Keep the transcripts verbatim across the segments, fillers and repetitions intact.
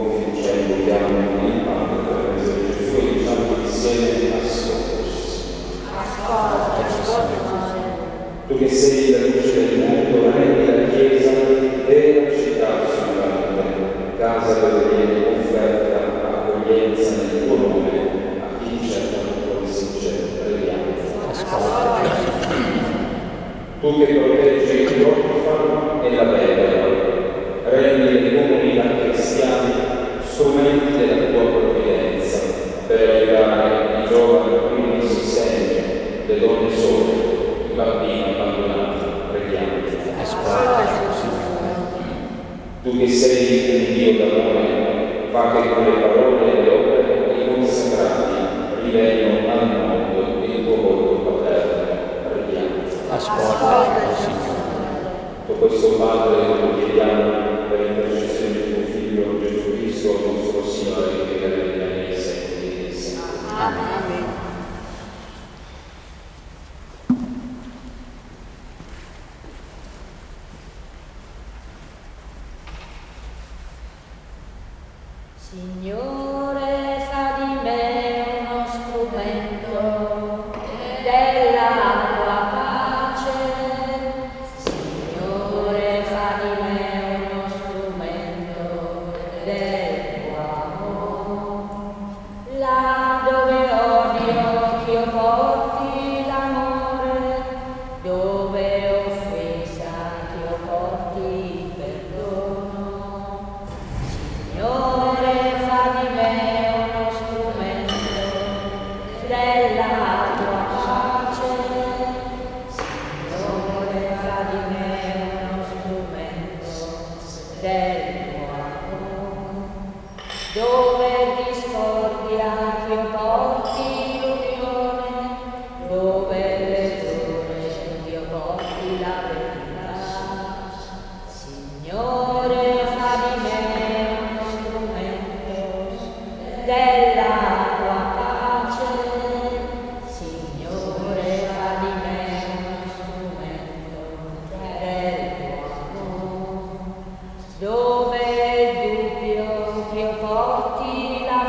confidendo il Padre per la messa di Gesù e diciamo insieme ascolta, ascolta. Tu che sei la luce del mondo, rendi la Chiesa vera città sull'arte, casa dove viene offerta accoglienza nel tuo nome a chi cerca un cuore sincero. Preghiamo. Tu che proteggi l'orfano e la vedova, rendi le comunità cristiane strumenti della tua provvidenza per aiutare i giovani prima di sostegno, le donne sole, i bambini abbandonati. Preghiamo. Tu che sei un Dio d'amore, fa che con le parole e le opere i consacrati rivelino al mondo il tuo volto paterno. Preghiamo. Ascolta, Signore. Tutto questo Padre lo chiediamo per l'intercessione di tuo Figlio Gesù Cristo, nostro Signore, che vive nei secoli dei secoli. Amen. Signore, fa di me uno strumento della tua pace. Signore, fa di me uno strumento del tuo amore. Là dove odio che io porti l'amore, dove offesa che io porti il perdono. Signore, fa di me uno strumento della tua pace. Signore, fa di me uno strumento del tuo amore. Dove discordia che io porti l'unione, dove ragione che io porti la verità. Signore, fa di me uno strumento della tua pace. Signore, fa di me uno strumento del tuo amore. Dove è dubbio che io porti la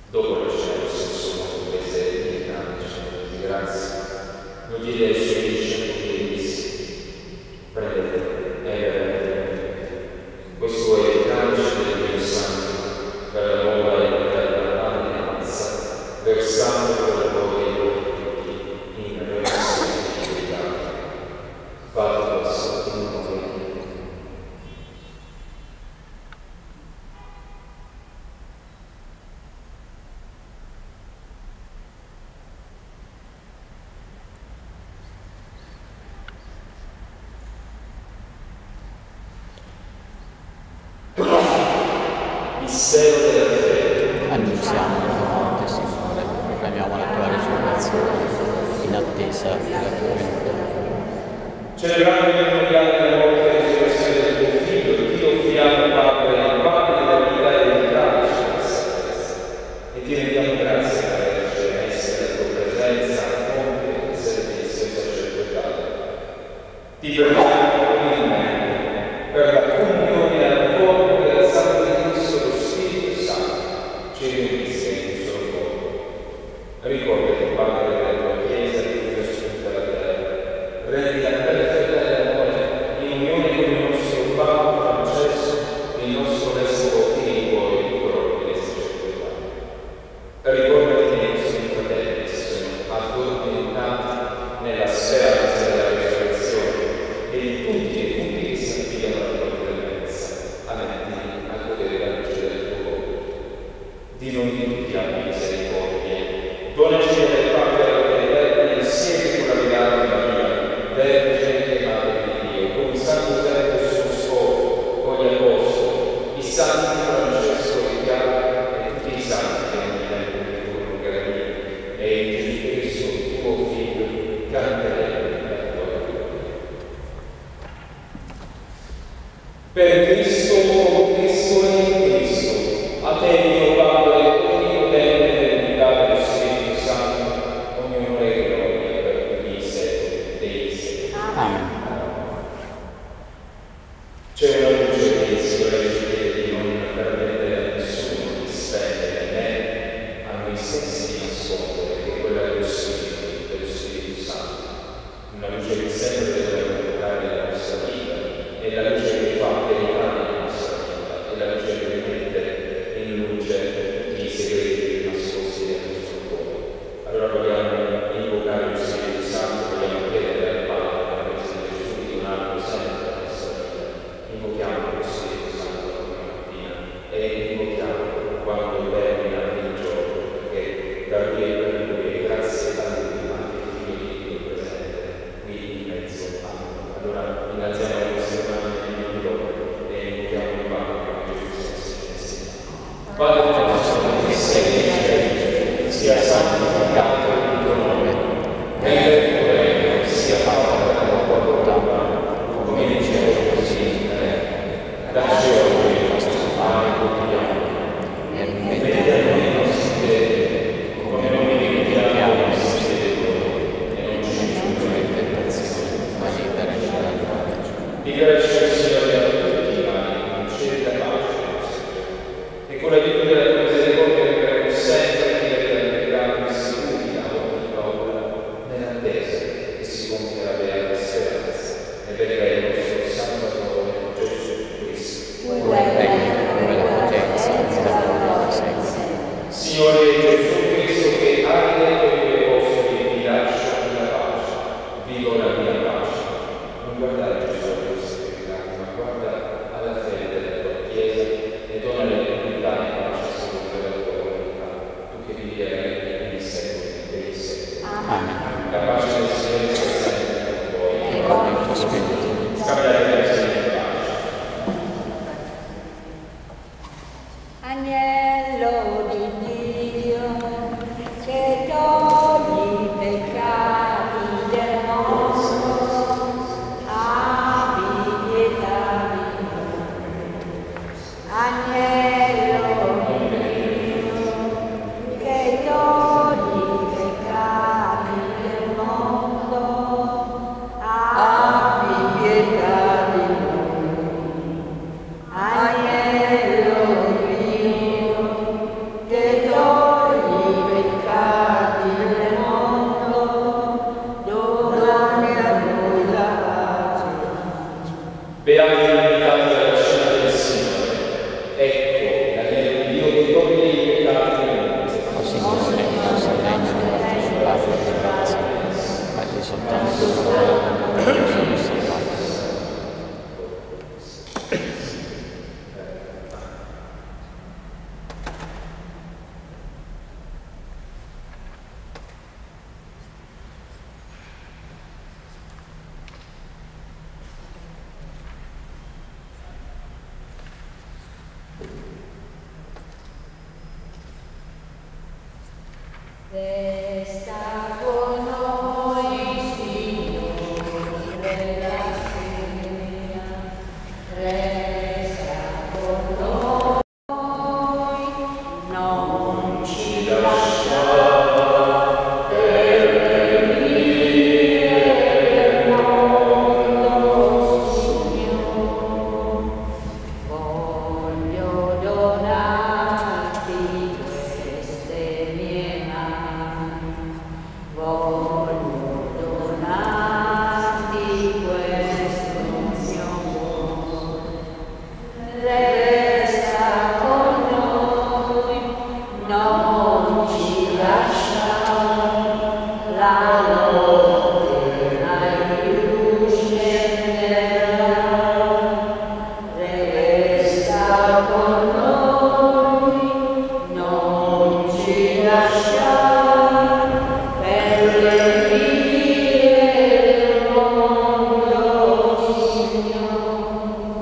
Dopo la scena lo stesso modo prese il calice di grazia, lo diede ai suoi discepoli e disse: prendete e bevete. Questo è il calice del mio sangue, per la nuova e eterna alleanza, versato per voi e tutti in remissione dei peccati. Fate questo in nome di Dio. Mistero della fede. Annunziamo la tua morte, Signore, proclamiamo la tua risurrezione, in attesa della tua venuta. Celebrando il memoriale della morte e risurrezione del tuo Figlio, ti offriamo, Padre, il pane della vita e il calice della salvezza. E ti rendiamo grazie, Padre, a essere la tua presenza, a compiere il servizio sacerdotale. Ti preghiamo umilmente per la comunione al corpo e al sangue di Cristo, lo Spirito Santo, ci riunisce in un solo corpo. Ricordati, Padre, della tua Chiesa diffusa su tutta la terra. Rendila perfetta nell'amore, in unione con il nostro Papa Francesco, il nostro Vescovo Filippo e tutti loro che sacerdotali. Ricordati dei nostri fratelli che si sono addormentati nella speranza della risurrezione e di tutti i punti che si affidano alla tua clemenza. Amen. A godere la luce del tuo volto. Di noi tutti abbi misericordia. Donaci del parte della verità insieme con la Beata Maria, Vergine e Madre di Dio, con San Giuseppe suo sposo, con gli Apostoli, i Santi Francesco e Chiara e tutti i Santi che nel tempo che furono graditi, e in Gesù Cristo, tuo Figlio, canteremo la tua gloria. Per Cristo, con Cristo e in Cristo, a te Dio Padre, onnipotente nell'unità dello Spirito Santo, ogni onore e gloria per tutti i secoli dei secoli. Amen. C'è una luce che il Signore ci chiede di non permettere a nessuno di spendere né a noi stessi di nascondere, che è quella dello Spirito, dello Spirito Santo. Una luce che sempre deve raccontare la nostra vita, è la luce che fa verità nella nostra vita, è la luce che mette in luce tutti i segreti nascosti nel nostro cuore. Allora vogliamo invocare lo Spirito Santo, vogliamo chiedere al Padre, alla Chiesa di Gesù, di donarlo sempre alla nostra vita. Invochiamo lo Spirito Santo la mattina e invochiamo quando termina il giorno, perché da lui e per lui e grazie a lui anche il Figlio di Dio presente qui in mezzo a noi. Allora innalziamo le nostre mani nel nome di Dio e invochiamo il Padre come Gesù stesso insegna. Padre nostro che sei nei cieli, sia santificato il tuo nome, venga il tuo regno, sia fatta la tua volontà, come in cielo così in terra. Dacci oggi il nostro pane quotidiano e rimetti a noi i nostri debiti, come noi rimediamo ai nostri debitori, e non ci indurre in tentazione, ma liberaci dal male. Liberaci, Signore, da tutti i mali, concedi la pace ai nostri giorni. E con l'aiuto della tua misericordia liberiamo sempre a chi è dal peccato sicuri da ogni paura, nell'attesa che si compia la beata speranza e venga il nostro Salvatore Gesù Cristo. Regni come la potenza e la gloria dei secoli. Signore Gesù Cristo, che hai detto ai tuoi apostoli, vi lascio la pace, vivo la mia pace. Non guardare Gesù ai nostri peccati, ma guarda alla fede della tua Chiesa e dona l'unità e pace secondo la tua volontà, tu che vivi e regni nei secoli dei secoli. Amen. La pace del Signore sia sempre con voi. E con il tuo spirito. Scambiate le persone di pace. Agnello di Dio, che togli i peccati del mondo, abbi pietà di noi. Agnello di Dio, che togli i peccati del mondo, abbi pietà Beati gli invitati alla cena del Signore. Ecco l'agnello di Dio che toglie i peccati del mondo. O Signore, non sei degno di partecipare alla tua grazia, ma di soltanto tu sono salvato. Resta con noi, Signore, della Sera. Resta con noi, non ci lasciare perire il mondo, Signore. Voglio donarti queste mie mani, voglio donarti questo mio cuore. Resta con noi, non ci lasciare, la notte mai più scenderà. Resta con noi, non ci lasciare perderire il mondo, Signore.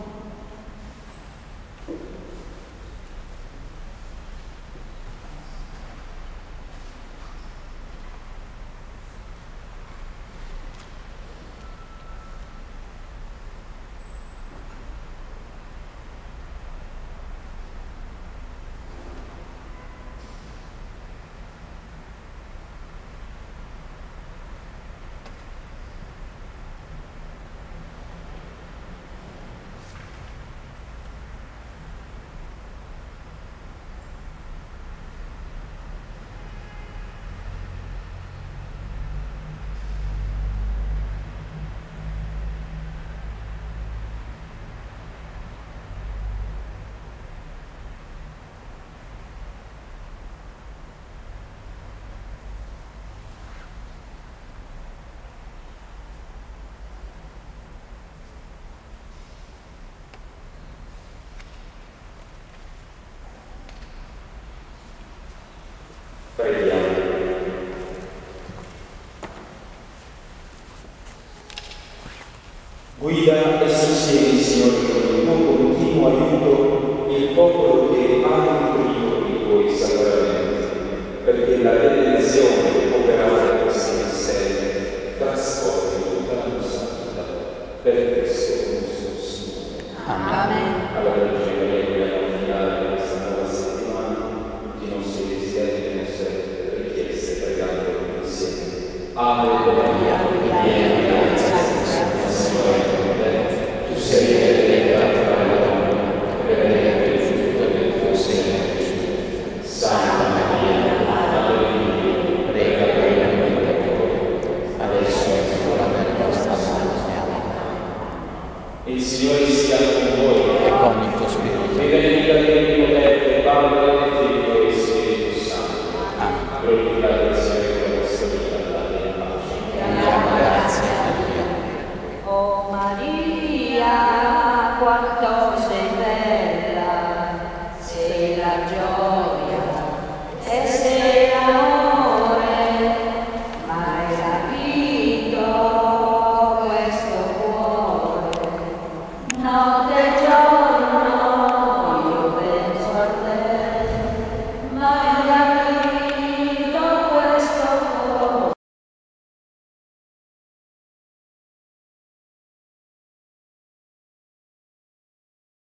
Preghiamo. Guida e sostieni, Signore, con il tuo continuo aiuto il popolo che ha intuito i tuoi sacramenti, perché la redenzione operata in questi misteri trascorre tutta la nostra vita. Per questo nostro Signore. Amen. Alla Vergine Maria, che alla finale di questa nuova settimana, tutti i nostri desideri e le nostre richieste, pregando insieme. Ave Maria, piena di grazia, il Signore è con te. Tu sei benedetta fra le donne, e benedetto il frutto del tuo seno, Gesù. Santa Maria, Madre di Dio, prega per noi peccatori, adesso è l'ora della nostra morte. Amen. Il Signore sia con voi. E con il tuo spirito. Vi benedica Dio Onnipotente, Padre, Figlio e Spirito Santo. Amen. Glorificate il Signore con la vostra vita, andate in pace. Rendiamo grazie a Dio. O Maria,